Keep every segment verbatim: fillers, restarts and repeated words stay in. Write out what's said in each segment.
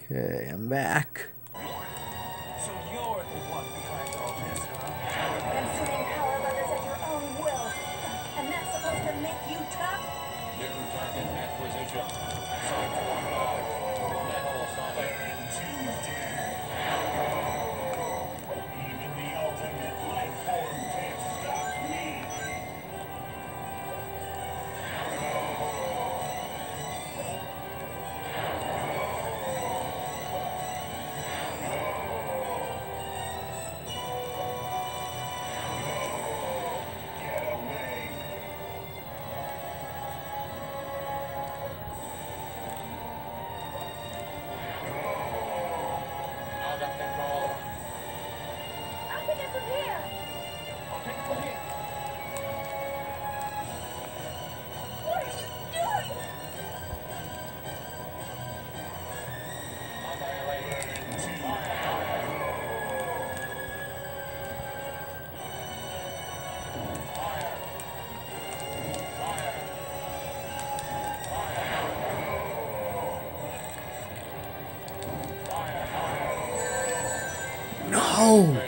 Okay, I'm back. So you're the one behind all this, huh? Consuming power levers at your own will. And that's supposed to make you tough? New target acquisition. Site locked on. Metal assaulting. Even the ultimate life form can't stop me. Get away. Out of control. I'll pick it from here. I'll take it from here. What are you doing? Annihilated. Fire, fire. Fire. Fire. Fire. Fire. No!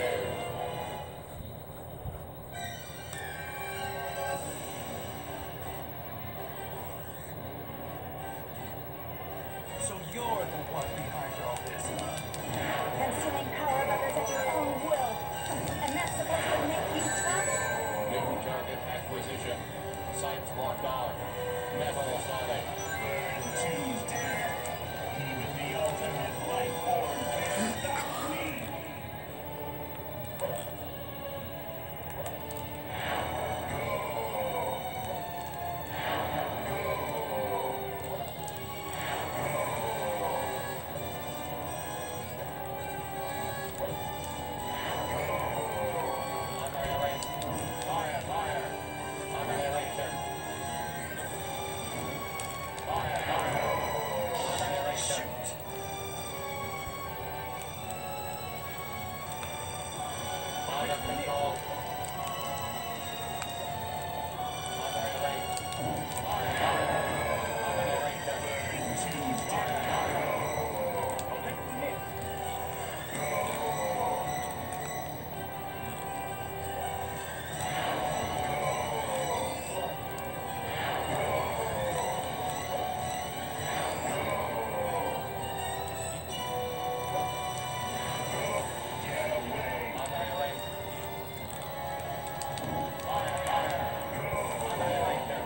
So you're the one behind all this, huh? Consuming power levers at your own will. And that's supposed to make you tough? New target acquisition. Sights locked on. Metal assaulting. Even the ultimate life form can't stop me. Annihilate. Fire, fire. Annihilation. Fire, fire. Annihilation. Out of control. Annihilate. Fire, fire. Annihilation. Fire, fire. I'll take it from here. Get away. Annihilate. Fire, fire. Annihilation.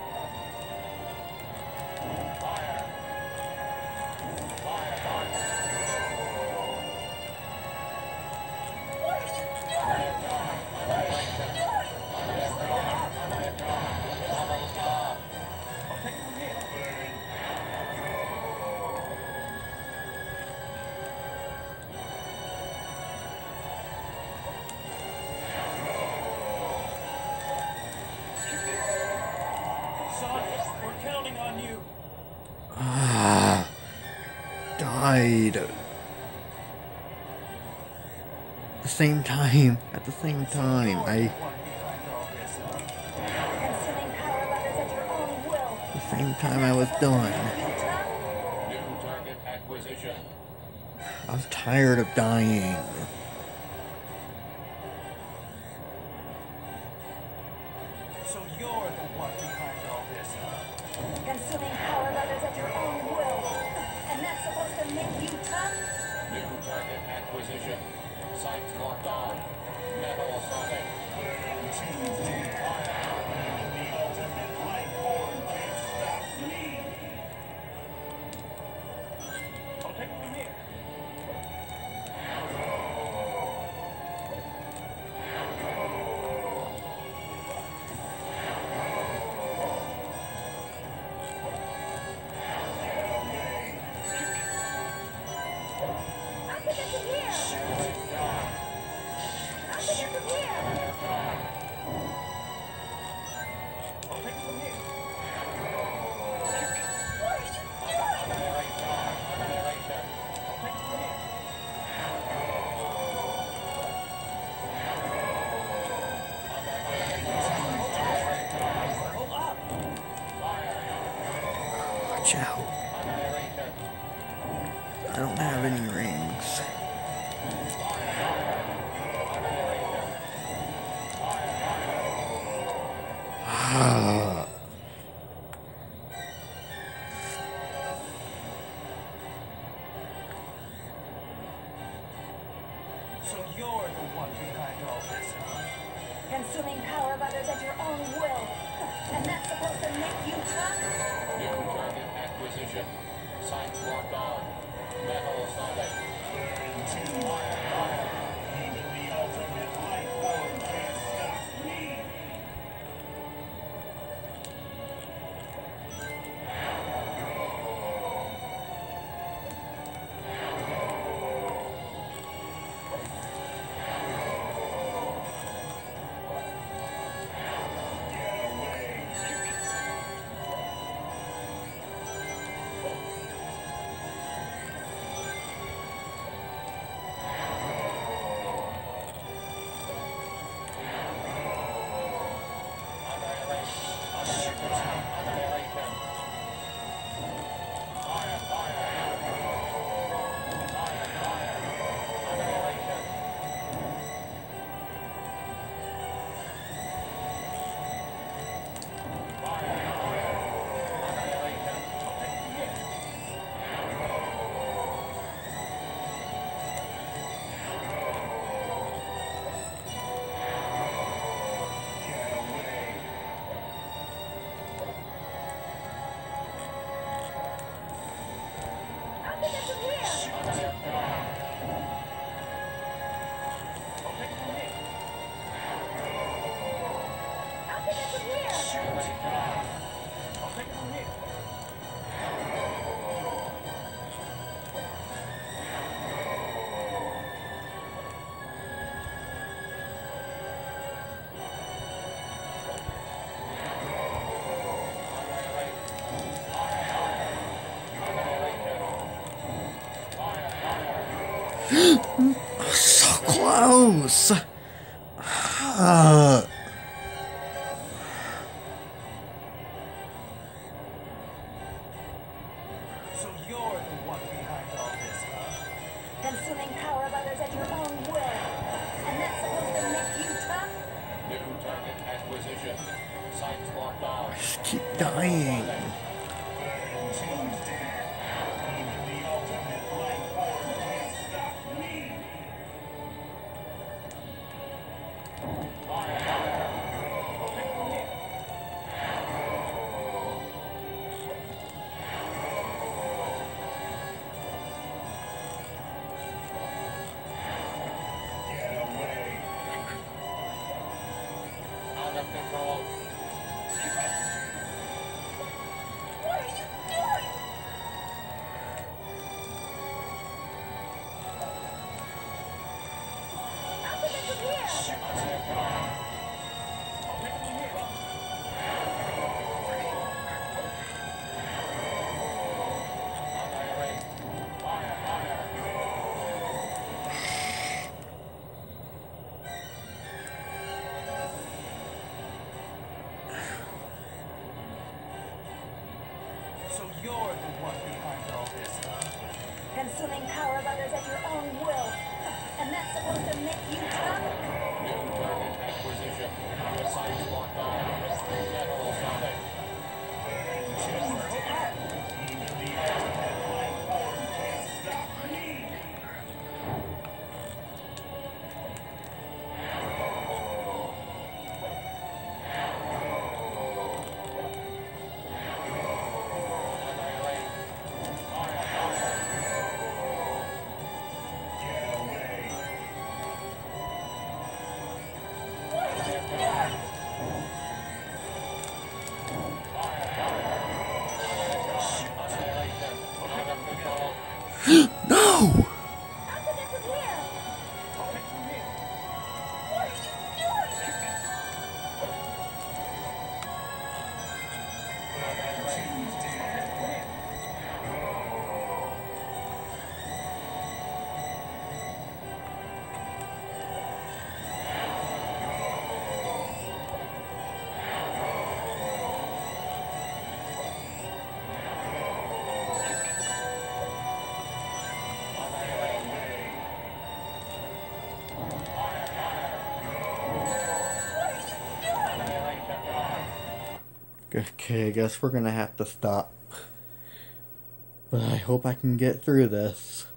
Fire. Fire, fire. What are you doing? Annihilation. Annihilation. Double star. I'll take it from here. Son, we're counting on you. Ah, died. At the same time, at the same time, You're I, the one behind all this, huh? Consuming power levers at your own will. at the same time I was done. You tough? New target acquisition. I was tired of dying. So you're the one behind all this, huh? Consuming power levers at your own will. And that's supposed to make you tough? New target acquisition. Sights locked on. Metal assaulting. Fire. Even the ultimate life form can't stop me. I'll take it from here. I don't have any rings. Ah. So you're the one behind all this, huh? Consuming power of others at your own will. And that's supposed to make you tough? New target acquisition. Sights locked on. Metal solid. Fire, fire. Even the ultimate life form can't stop me. Get away. Annihilation. Annihilation. Annihilation. Fire, fire. Fire, fire. Annihilation. Fire, fire. Annihilation. Get away. I'll get that from here. I'll get that from here. I'll take it from here. So close. Ah. So you're the one behind all this, huh? Consuming power of others at your own will. And that's supposed to make you tough? New target acquisition. Sights locked on. Just keep dying. Tuesday. Even the ultimate life form can't stop me. Fire, fire. I'll take it from here. Get away. Out of control. What are you doing? I'll get that from here. I'll take it from here. Annihilate. Fire, fire. So you're the one behind all this, huh? Consuming power of others at your own will. And that's supposed to make you tough? New target acquisition. Sights locked on. Metal solid. Even the ultimate life form can't stop me. Annihilate. Fire, fire. Get away. What are you doing? Fire, fire. Annihilation. Out of control. No! I'll get that from here. I'll take it from here. What are you doing? Okay, I guess we're gonna have to stop. But I hope I can get through this.